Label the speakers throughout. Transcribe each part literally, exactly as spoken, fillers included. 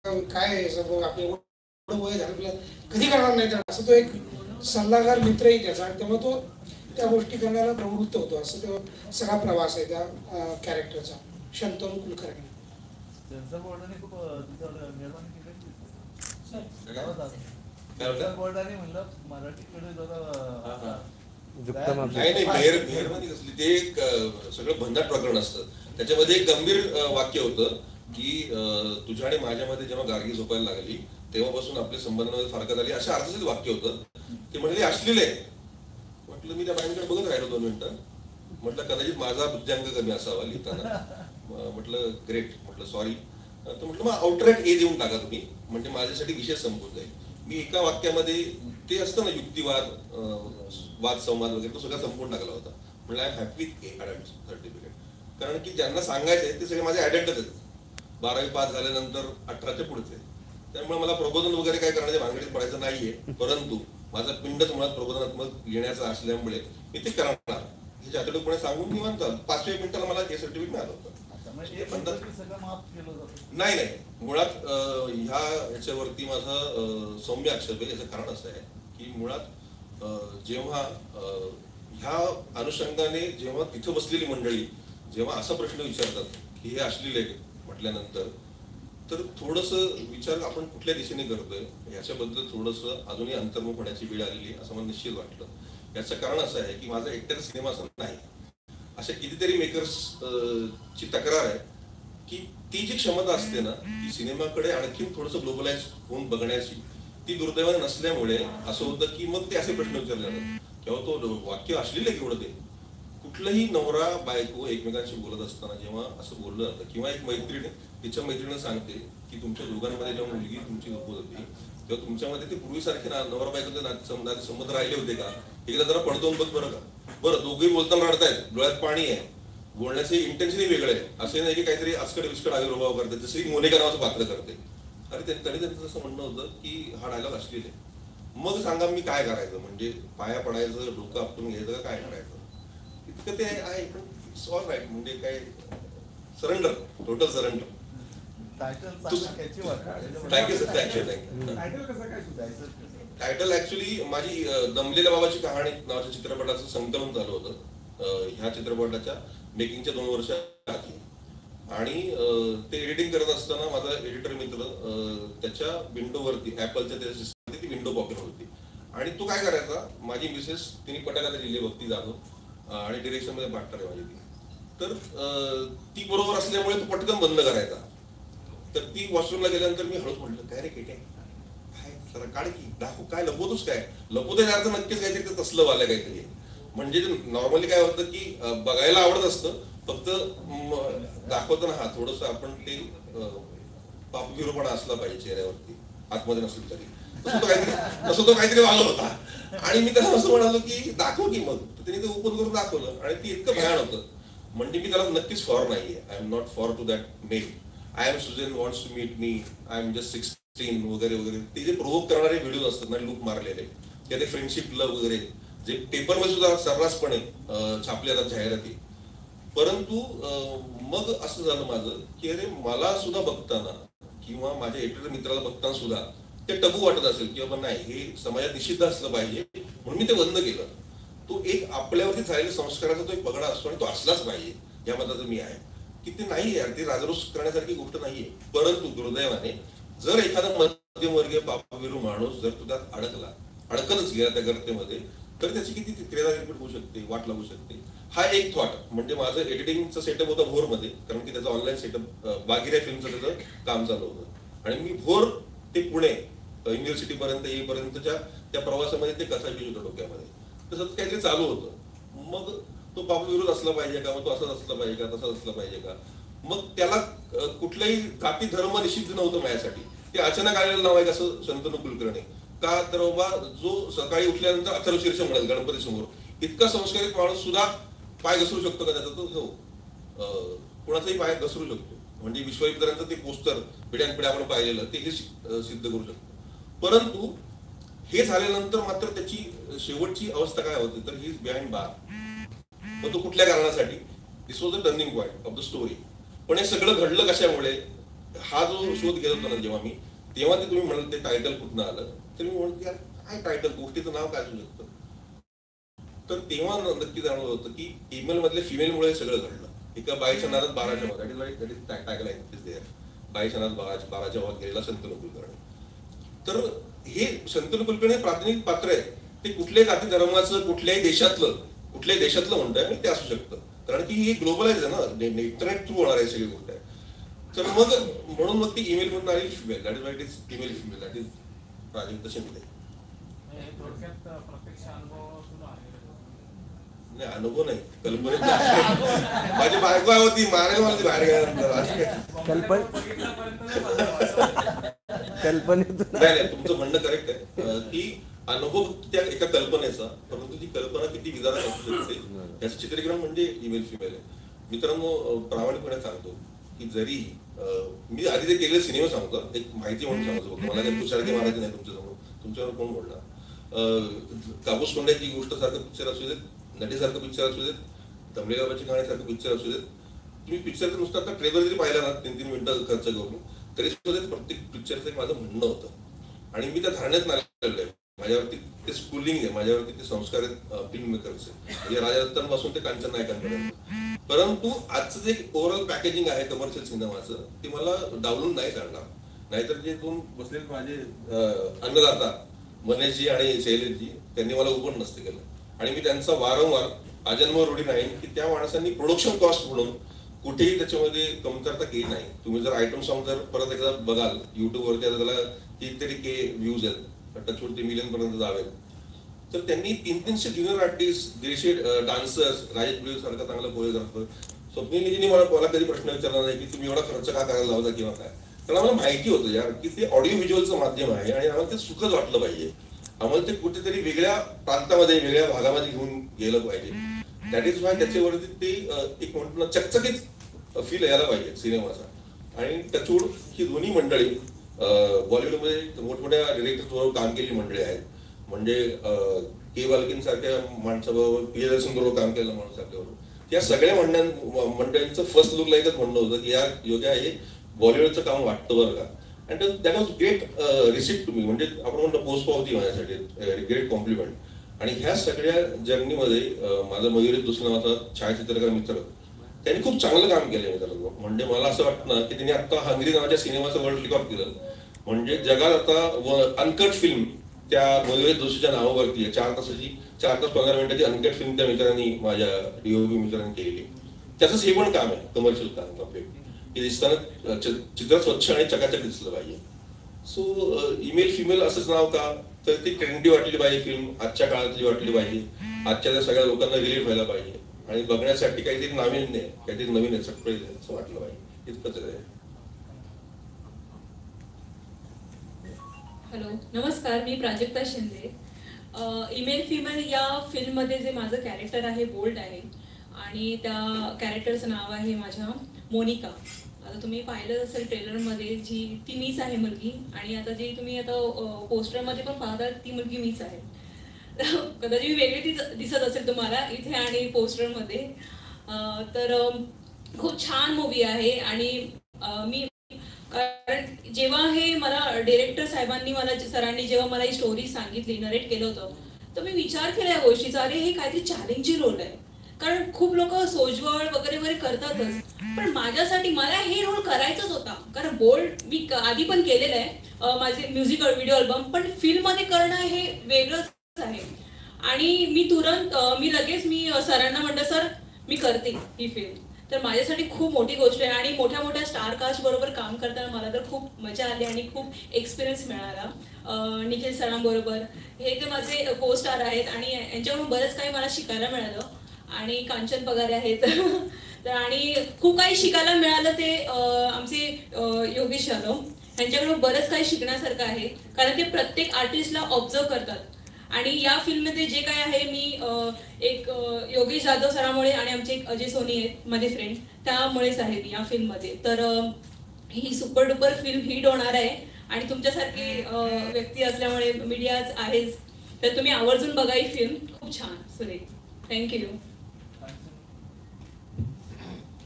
Speaker 1: काय आपलं एवढं वय झालं कधी करणार नाही तर असं तो एक सल्लागार मित्रही त्याचा, तेव्हा तो त्या गोष्टी करण्याला प्रवृत्त होतो. असं तो सगळा प्रवास आहे त्या कॅरेक्टरचा. शंतनू कुलकर्णी
Speaker 2: त्यांचा बोर्डाने खूप निर्माण केली म्हणलं मराठीकडे जरा
Speaker 3: नाही नाही मेहर मेहरबानी कसली ते एक सगळं भन्नाट प्रकरण असतं. त्याच्यामध्ये एक गंभीर वाक्य होतं की तुझ्या आणि माझ्यामध्ये जेव्हा गार्गी झोपायला लागली तेव्हापासून आपल्या संबंधामध्ये फरक आली, अशा अर्थाचंच वाक्य होतं. ते म्हणले अश्लील आहे. म्हटलं मी त्या बाईंकडे बघत राहिलो दोन मिनिटं. म्हटलं कदाचित माझा बुद्ध्यांक कमी असावा लिहिताना. म्हटलं ग्रेट. म्हटलं सॉरी. तर म्हटलं मग आउटराईट ए देऊन टाका तुम्ही, म्हणजे माझ्यासाठी विषय संपून जाईल. मी एका वाक्यामध्ये ते असतं ना युक्तिवाद वाद संवाद वगैरे तो सगळा संपवून टाकला होता. म्हणजे I am happy with a adult certificate. कारण की ज्यांना सांगायचं आहे ते सगळे माझे ॲडल्टच आहेत. बारावी पास झाल्यानंतर अठराच्या पुढचे. त्यामुळे मला प्रबोधन वगैरे काय करण्याच्या भानगडीत पडायचं नाहीये. परंतु माझा पिंडच मुळात प्रबोधनात्मक येण्याचा असल्यामुळे मी ते करणार हे जातडूपणे सांगून मी म्हणतो. पाचव्या मिनिटाला मला हे सर्टिफिकेट मिळालं होतं. नाही नाही मुळात ह्या याच्यावरती माझा सौम्य आक्षेप आहे. याचं कारण असं आहे की मुळात जेव्हा ह्या अनुषंगाने जेव्हा तिथं बसलेली मंडळी जेव्हा असा प्रश्न विचारतात की हे अश्लील आहे म्हटल्यानंतर तर थोडंसं विचार आपण कुठल्या दिशेने करतोय याच्याबद्दल थोडंसं अजूनही अंतर्मुख होण्याची वेळ आलेली असं मला निश्चित वाटलं. याचं कारण असं आहे की माझा एकट्याचा सिनेमा असं नाही. अशा कितीतरी मेकर्स ची तक्रार आहे की ती जी क्षमता असते ना ती सिनेमाकडे आणखीन थोडंसं ग्लोबलाइज होऊन बघण्याची ती दुर्दैवाने नसल्यामुळे असं होतं की मग ते असे प्रश्न विचारले जातात किंवा तो वाक्य अश्लील आहे केवढं ते. कुठलंही नवरा बायको एकमेकांशी बोलत असताना जेव्हा असं बोललं जातं किंवा एक मैत्रीण तिच्या मैत्रिणीनं सांगते की तुमच्या दोघांमध्ये जेव्हा मुलगी तुमची झोपत होती तेव्हा तुमच्यामध्ये ते पूर्वीसारखे नवरा बायकोचे नाते संबंध राहिले होते का, एकदा जरा पडतवून बघ बरं का. बरं दोघेही बोलताना रडतायत, डोळ्यात पाणी आहे, बोलण्याचे इंटेन्शनही वेगळं आहे. असे नाही की काहीतरी आजकडे विस्कड आविर्भाव करते जसं की मोनिका नावाचं पात्र करते. अरे त्यांनी त्यांचं असं म्हणणं होतं की हा डायलॉग अश्लील आहे. मग सांगा मी काय करायचं, म्हणजे पाया पडायचं डोकं आपटून घ्यायचं का काय करायचं. इतकं ते आहे पण सॉल्व राईट म्हणजे काय surrender total surrender. Thank you sir. Thank you thank you. Title actually माझी दमलेल्या बाबाची कहाणी नावाच्या चित्रपटाचं संकलन झालं होतं ह्या चित्रपटाच्या मेकिंगच्या दोन वर्ष आधी. आणि ते एडिटिंग करत असताना माझा एडिटर मित्र त्याच्या विंडोवरती ऍपलच्या त्याच्या ती विंडो पॉप्युलर होती आणि तो काय करायचा, माझी मिसेस तिने पटाकाला लिहिली भक्ती जाधव आणि डिरेक्शन मध्ये पार्टनर आहे माझी ती. तर ती बरोबर असल्यामुळे तो पटकन बंद करायचा. तर ती वॉशरूमला गेल्यानंतर मी हळूच म्हटलं काय रे केटे काय जरा काढ की दाखव काय लपवतोच काय. लपवतोय अर्थ नक्कीच काहीतरी ते तसलं वालं काहीतरी. म्हणजे नॉर्मली काय होतं की बघायला आवडत असतं फक्त दाखवताना हा थोडस आपण ते पापगिरोपणा असला पाहिजे चेहऱ्यावरती आतमध्ये नसलं तरी तसं तो काहीतरी तसं तो काहीतरी वागत होता. आणि मी त्याला असं म्हणालो की दाखव की मग त्याने ते ओपन करून दाखवलं आणि ती इतकं भयान होतं. म्हणजे मी त्याला नक्कीच फॉर नाहीये. I am not for to that mail. I am सुजन wants to meet me, I am just sixteen वगैरे वगैरे ते जे प्रोव्होक करणारे व्हिडिओ असतात ना लूक मारलेले किंवा ते फ्रेंडशिप लव वगैरे जे पेपरमध्ये सुद्धा सर्रासपणे छापले जातात जाहिराती. परंतु मग असं झालं माझं की अरे मला सुद्धा बघताना किंवा माझ्या एडिटर मित्राला बघताना सुद्धा ते टबू वाटत असेल की बाबा नाही हे समाजात निषिद्ध असलं पाहिजे म्हणून मी ते बंद केलं. तो एक आपल्यावरती झालेल्या संस्काराचा तो एक पगडा असतो आणि तो असलाच पाहिजे या मताचं मी आहे की ते नाही यार ते राजरोस करण्यासारखी गोष्ट नाहीये. परंतु दुर्दैवाने जर एखादा मध्यमवर्गीय पापविरू माणूस जर तो त्यात अडकला अडकतच गेला त्या गर्तेमध्ये तर त्याची किती त्रेधा रिपीट होऊ शकते, वाट लागू शकते. हा एक थॉट म्हणजे माझं एडिटिंगचं सेटअप होतं भोरमध्ये कारण की त्याचं ऑनलाईन सेटअप बागिऱ्या फिल्मचं त्याचं काम चालू होतं आणि मी भोर ते पुणे युनिव्हर्सिटी पर्यंत येईपर्यंतच्या त्या प्रवासामध्ये ते कथा येत होतं डोक्यामध्ये. तसंच काहीतरी चालू होतं. मग तो पापविरोध असला पाहिजे का, मग तो असंच असला पाहिजे का, तसंच असलं पाहिजे का. मग त्याला कुठलाही जाती धर्म निषिद्ध नव्हतं माझ्यासाठी. ते अचानक आलेलं नाव आहे असं शंतनू कुलकर्णी का तर बाबा जो सकाळी उठल्यानंतर अथर्व शीर्ष म्हणेल गणपती समोर इतका संस्कारित माणूस सुद्धा पाय घसरू शकतो का त्याचा तो हो कुणाचाही पाय घसरू शकतो. म्हणजे विश्वविद्यालयांचं ते पोस्टर पिढ्यानपिढ्या आपण पाहिलेलं ते हे सिद्ध करू शकतो. परंतु हे झाल्यानंतर मात्र त्याची शेवटची अवस्था काय होती तर ही इज बिहाइंड बार. मग तो कुठल्या कारणासाठी this was the turning point of the story. पण हे सगळं घडलं कशामुळे हा जो शोध घेत होता ना जेव्हा मी, तेव्हा ते तुम्ही म्हणाल ते टायटल कुठनं आलं, तर मी म्हणतो यार काय टायटल, गोष्टीचं नाव काय असू शकतं. तर तेव्हा नक्की जाणवलं होतं की ईमेल मधल्या फिमेलमुळे सगळं घडलं. एका बाईच्या नादात बाराच्या वाद, दॅट इज टायटल आहे, बाईच्या नादात बाराच्या बाराच्या वाद गेलेला शंतनू कुलकर्णी. तर हे शंतनू कुलकर्णी प्रातिनिधिक पात्र आहे, ते कुठल्याही जाती धर्माचं, कुठल्याही देशातलं कुठल्याही देशातलं म्हणतोय आणि ते असू शकतं, कारण की हे ग्लोबलाइज आहे ना, इंटरनेट थ्रू होणार आहे सगळी गोष्ट आहे. तर मग म्हणून मग ती ईमेल मधून आली female, that is why it is email female, that is Prajakta Shinde. नाही अनुभव नाही, कल्पनेत माझी बायको होती मारायला मला ती बाहेर गेल्यानंतर
Speaker 4: कल्पन कल्पनेतून
Speaker 3: नाही नाही तुमचं म्हणणं करेक्ट आहे की अनुभव त्या एका कल्पनेचा, परंतु ती कल्पना किती विचारात असू शकते याचं चित्रीकरण म्हणजे ईमेल फिमेल आहे. मित्रांनो, प्रामाणिकपणे सांगतो की जरी मी आधी ते केलेले सिनेमा सांगतो, एक माहिती म्हणून सांगतो, मला काही तुषारकी मारायची नाही तुमच्यासमोर, तुमच्यावर कोण बोलणार. कापूस कोंड्याची गोष्ट सारखं पिक्चर असू देत, नटीसारखं पिक्चर असू देत, तमिळ गावाची कहाणीसारखं पिक्चर असू देत, तुम्ही पिक्चरचं नुसतं आता ट्रेलर जरी पाहिला ना तीन तीन मिनिटं खर्च करून, तरी सुद्धा प्रत्येक पिक्चरचं एक माझं म्हणणं होतं. आणि मी त्या धारण्यात नालेलं आहे, माझ्यावरती ते स्कूलिंग आहे, माझ्यावरती ते संस्कार आहेत फिल्म मेकरचे, म्हणजे राजा दत्तांपासून ते कांचन नायकांपर्यंत. परंतु आजचं जे ओव्हरऑल पॅकेजिंग आहे कमर्शियल सिनेमाचं, ते मला डावलून नाही चालणार. नाहीतर जे दोन बसलेले माझे अन्नदाता मनेशजी आणि शैलेशजी, त्यांनी मला ओपन नसते केलं. आणि मी त्यांचा वारंवार आजन्म रूढी नाही की त्या माणसांनी प्रोडक्शन कॉस्ट म्हणून कुठेही त्याच्यामध्ये कमतरता केली नाही. तुम्ही जर आयटम सॉन्ग जर परत एकदा बघाल युट्यूबवरती, आता त्याला कितीतरी के व्ह्यूज आहेत, टचवूड ते मिलियन पर्यंत जावेत. तर त्यांनी तीन तीनशे ज्युनियर आर्टिस्ट, दीडशे डान्सर्स, राजेश ब्ल्यू सारखा चांगला कोरिओग्राफर, स्वप्नीलजींनी मला मला कधी प्रश्न विचारला नाही की तुम्ही एवढा खर्च का करायला लावता किंवा काय. कारण आम्हाला माहिती होतं यार की ते ऑडिओ व्हिज्युअलचं माध्यम आहे आणि आम्हाला ते सुखच वाटलं पाहिजे, आम्हाला ते कुठेतरी वेगळ्या प्रांतामध्ये वेगळ्या भागामध्ये घेऊन गेलं पाहिजे. दॅट इज वाय त्याच्यावरती ते एक म्हणतो ना चकचकीत फील यायला पाहिजे सिनेमाचा. आणि टचवूड ही दोन्ही मंडळी बॉलिवूडमध्ये मोठमोठ्या डिरेक्टर्सबरोबर काम केलेली मंडळी आहेत. म्हणजे के बाल्किन सारख्या माणसाबरोबर, प्रियदर्शन बरोबर काम केलेल्या माणसाबरोबर, या सगळ्या मंडळां मंडळींचं फर्स्ट लुक लाईकच म्हणणं होतं की यार योग्य हे बॉलिवूडचं काम वाटतं बरं का. And that was great receipt to me, म्हणजे आपण म्हणतो पोस्ट होती माझ्यासाठी, ग्रेट कॉम्प्लिमेंट. आणि ह्या सगळ्या जर्नीमध्ये माझा मयुरी दुसरा नावाचा छायाचित्रकार मित्र, त्यांनी खूप चांगलं काम केलं मित्रांनो. म्हणजे मला असं वाटतं ना की त्यांनी आता हंगरी नावाच्या सिनेमाचं वर्ल्ड रेकॉर्ड केलं. म्हणजे जगात आता अनकट फिल्म त्या मयुरी जोशीच्या नावावरती आहे, चार तासाची चार तास पंधरा मिनिटाची अनकट फिल्म त्या मित्रांनी, माझ्या डीओपी मित्रांनी केलेली. त्याचंच हे पण काम आहे, कमर्शियल काम कम्प्लीट, की दिसताना चित्र स्वच्छ आणि चकाचक दिसलं पाहिजे. सो ईमेल फिमेल असंच नाव का, तर ती ट्रेंडी वाटली पाहिजे फिल्म, आजच्या काळातली वाटली पाहिजे, आजच्या त्या सगळ्या लोकांना रिलीट व्हायला पाहिजे आणि बघण्यासाठी काहीतरी नवीन आहे, काहीतरी नवीन आहे, सरप्राईज आहे असं वाटलं पाहिजे, इतकंच आहे.
Speaker 5: हॅलो, नमस्कार, मी प्राजक्ता शिंदे. ईमेल फिमेल या फिल्ममध्ये जे माझं कॅरेक्टर आहे बोल्ड आहे आणि त्या कॅरेक्टरचं नाव आहे माझ्या मोनिका. आता तुम्ही पाहिलं असेल ट्रेलरमध्ये, जी ती मीच आहे मुलगी, आणि आता जी तुम्ही आता पोस्टरमध्ये पण पाहता ती मुलगी मीच आहे. कदाचित वेगळी ती दिसत असेल तुम्हाला इथे आणि पोस्टरमध्ये. तर खूप छान मूवी आहे. आणि मी कारण जेव्हा हे मला डिरेक्टर साहेबांनी मला सरांनी जेव्हा मला ही स्टोरी सांगितली, नरेट केलं होतं, तर मी विचार केला या गोष्टीचा, अरे हे काहीतरी चॅलेंजिंग रोल आहे. कारण खूप लोक सोजवळ वगैरे वगैरे करतातच, पण माझ्यासाठी मला हे रोल करायचाच होता. कारण बोल्ड मी आधी पण केलेलं आहे, माझे म्युझिक व्हिडिओ अल्बम, पण फिल्ममध्ये करणं हे वेगळंच आहे. आणि मी तुरंत मी लगेच मी सरांना म्हटलं, सर मी करते ही फिल्म. तर माझ्यासाठी खूप मोठी गोष्ट आहे आणि मोठ्या मोठ्या स्टार कास्ट बरोबर काम करताना मला तर खूप मजा आली आणि खूप एक्सपिरियन्स मिळाला. निखिल सरांबरोबर, हे ते माझे को स्टार आहेत आणि यांच्याकडून बरंच काही मला शिकायला मिळालं. आणि कांचन पगारे आहेत तर आणि खूप काही शिकायला मिळालं ते आमचे योगेश यादव, यांच्याकडून बरंच काही शिकण्यासारखं आहे. कारण ते प्रत्येक आर्टिस्टला ऑब्झर्व करतात. आणि या फिल्ममध्ये जे काय आहे, मी एक योगेश जाधव सरामुळे आणि आमचे एक अजय सोनी आहेत माझे फ्रेंड, त्यामुळेच आहे मी या फिल्ममध्ये. तर ही सुपर डुपर फिल्म हिट होणार आहे आणि तुमच्यासारखे व्यक्ती असल्यामुळे, मीडियाच आहेच, तर तुम्ही आवर्जून बघा ही फिल्म, खूप छान सुरेख. थँक्यू.
Speaker 2: आपण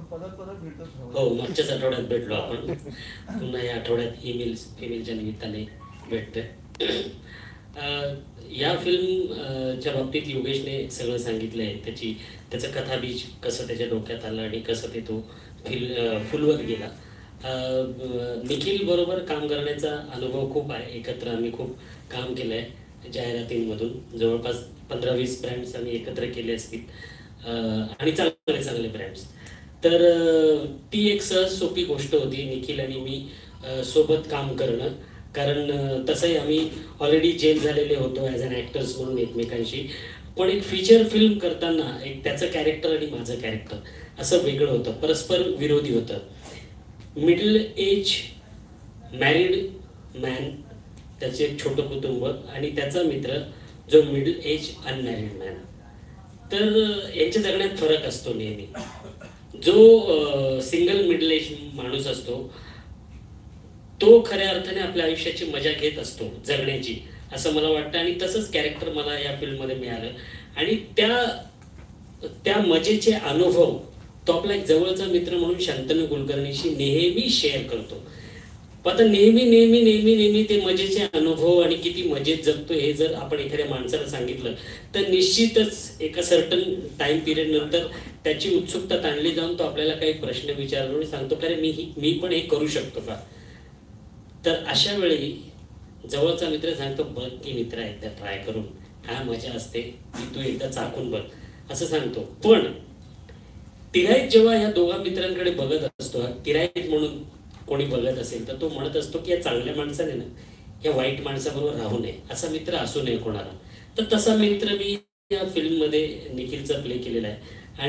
Speaker 2: परत परत भेटत राहू.
Speaker 4: हो, मागच्याच आठवड्यात भेटलो आपण, पुन्हा या आठवड्यात ईमेल फिमेलच्या निमित्ताने भेटतोय. या फिल्मच्या बाबतीत योगेशने सगळं सांगितलं आहे, त्याची त्याचं कथाबीज कसं त्याच्या डोक्यात आलं आणि कसं ते तो फिल फुलवत गेला. निखिल बरोबर काम करण्याचा अनुभव खूप आहे, एकत्र आम्ही खूप काम केलं आहे जाहिरातींमधून, जवळपास पंधरा वीस ब्रँड्स आम्ही एकत्र केले असतील आणि चांगले चांगले ब्रँड्स. तर ती एक सहज सोपी गोष्ट होती निखिल आणि मी सोबत काम करणं, कारण तसंही आम्ही ऑलरेडी जेल झालेले होतो ॲज अन ॲक्टर्स म्हणून एकमेकांशी. पण एक फीचर फिल्म करताना एक त्याचं कॅरेक्टर आणि माझं कॅरेक्टर असं वेगळं होतं, परस्पर विरोधी होतं. मिडल एज मॅरिड मॅन, त्याचे एक छोटं कुटुंब आणि त्याचा मित्र जो मिडल एज अनमॅरिड मॅन. तर यांच्या जगण्यात फरक असतो नेहमी. जो सिंगल मिडल एज माणूस असतो तो खऱ्या अर्थाने आपल्या आयुष्याची मजा घेत असतो जगण्याची, असं मला वाटतं. आणि तसंच कॅरेक्टर मला या फिल्ममध्ये मिळालं आणि त्या त्या मजेचे अनुभव तो आपला एक जवळचा मित्र म्हणून शांतनु कुलकर्णीशी नेहमी शेअर करतो. आता नेहमी नेहमी नेहमी नेहमी ते मजेचे अनुभव आणि किती मजेत जगतो हे जर आपण एखाद्या माणसाला सांगितलं तर निश्चितच एका सर्टन टाइम पिरियड नंतर त्याची उत्सुकता ताणली जाऊन तो आपल्याला काही प्रश्न विचारतो आणि सांगतो का रे मी मी पण हे करू शकतो का. तर अशा वेळी जवळचा मित्र सांगतो बघ की मित्र एकदा ट्राय करून काय मजा असते की तू एकदा चाकून बघ असं सांगतो. पण तिराईत जेव्हा या दोघा मित्रांकडे बघत असतो, तिराईत म्हणून कोणी बघत असेल तर तो म्हणत असतो की या चांगल्या माणसाने ना या वाईट माणसाबरोबर राहू नये, असा मित्र असू नये कोणाला. तर तसा मित्र मी या फिल्ममध्ये निखिलचा प्ले केलेला आहे.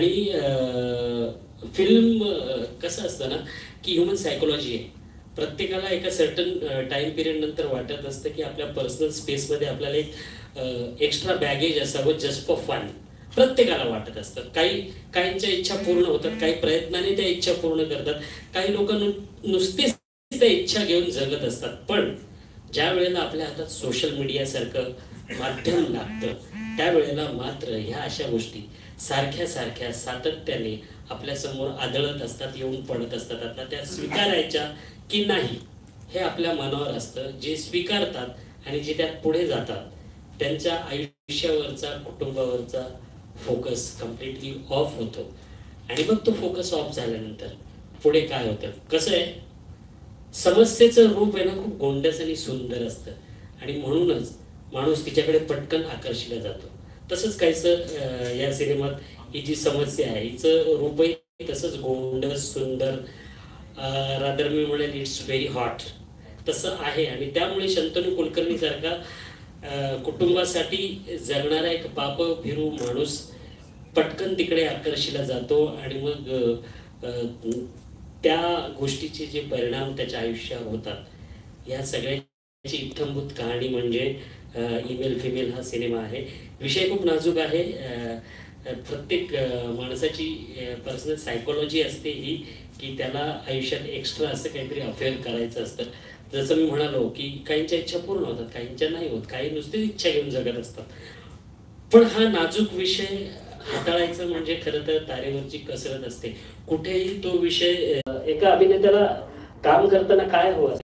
Speaker 4: आणि फिल्म कसं असतं ना की ह्युमन सायकोलॉजी आहे. प्रत्येकाला एका सर्टन टाइम पिरियड नंतर वाटत असतं की आपल्या पर्सनल स्पेसमध्ये आपल्याला एक एक्स्ट्रा बॅगेज असावं जस्ट फॉर फन. प्रत्येकाला वाटत असतं. काही काहींच्या इच्छा पूर्ण होतात, काही प्रयत्नाने त्या इच्छा पूर्ण करतात, काही लोक नुसतेच त्या इच्छा घेऊन जगत असतात. पण ज्या वेळेला आपल्या हातात सोशल मीडियासारखं माध्यम लागतं त्यावेळेला मात्र ह्या अशा गोष्टी सारख्या सारख्या सातत्याने आपल्यासमोर आदळत असतात, येऊन पडत असतात. आता त्या स्वीकारायच्या की नाही हे आपल्या मनावर असतं. जे स्वीकारतात आणि जे त्यात पुढे जातात त्यांच्या आयुष्यावरचा कुटुंबावरचा फोकस कम्प्लिटली ऑफ होतो. आणि मग तो फोकस ऑफ झाल्यानंतर पुढे काय होतं, कसं आहे समस्येचं रूप आहे ना खूप गोंडस आणि सुंदर असतं आणि म्हणूनच माणूस तिच्याकडे पटकन आकर्षिला जातो. तसंच काहीसं या सिनेमात ही जी समस्या आहे हिचं रूपही तसंच गोंडस सुंदर, रादर मी म्हणेल इट्स व्हेरी हॉट तसं आहे. आणि त्यामुळे शांतनु कुलकर्णी सारखा कुटुंबासाठी जगणारा एक पाप भिरू माणूस पटकन तिकडे आकर्षिला जातो आणि मग त्या गोष्टीचे जे परिणाम त्याच्या आयुष्यावर होतात या सगळ्याची इत्थंभूत कहाणी म्हणजे ईमेल फिमेल हा सिनेमा आहे. विषय खूप नाजूक आहे. प्रत्येक माणसाची पर्सनल सायकोलॉजी असते ही की त्याला आयुष्यात एक्स्ट्रा असं काहीतरी अफेअर करायचं असतं. जसं मी म्हणालो की काहींच्या इच्छा पूर्ण होतात, काहींच्या नाही होत, काही नुसतीच इच्छा घेऊन जगत असतात. पण हा नाजूक विषय हाताळायचं म्हणजे खरं तर तारेवरची कसरत असते. कुठेही तो विषय एका अभिनेत्याला काम करताना काय हवं